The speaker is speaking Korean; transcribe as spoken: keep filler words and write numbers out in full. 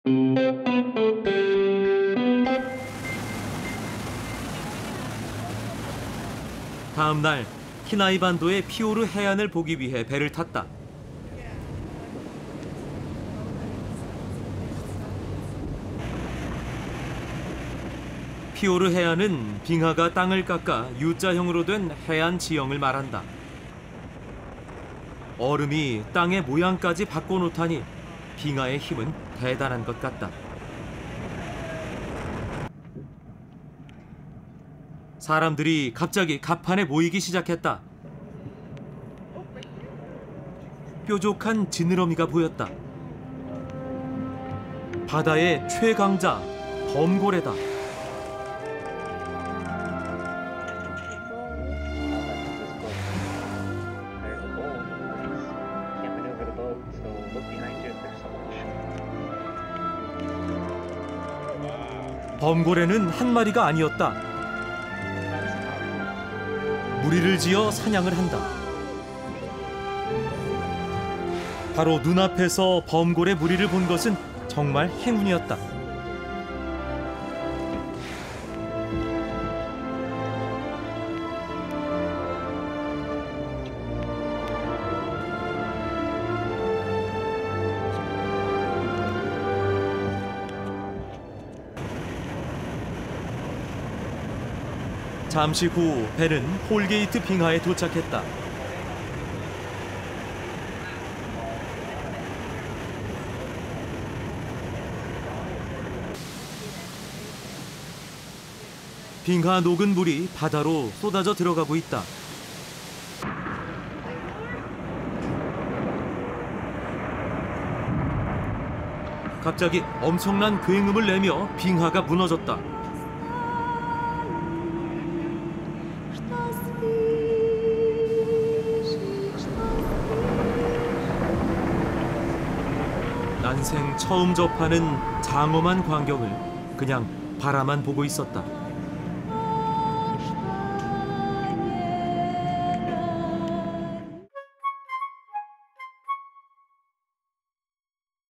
다음 날 키나이 반도의 피오르 해안을 보기 위해 배를 탔다. 피오르 해안은 빙하가 땅을 깎아 U자형으로 된 해안 지형을 말한다. 얼음이 땅의 모양까지 바꿔놓다니 빙하의 힘은 대단한 것 같다. 사람들이 갑자기 갑판에 모이기 시작했다. 뾰족한 지느러미가 보였다. 바다의 최강자 범고래다. 범고래는 한 마리가 아니었다. 무리를 지어 사냥을 한다. 바로 눈앞에서 범고래 무리를 본 것은 정말 행운이었다. 잠시 후 배는 홀게이트 빙하에 도착했다. 빙하 녹은 물이 바다로 쏟아져 들어가고 있다. 갑자기 엄청난 굉음을 내며 빙하가 무너졌다. 난생 처음 접하는 장엄한 광경을 그냥 바라만 보고 있었다.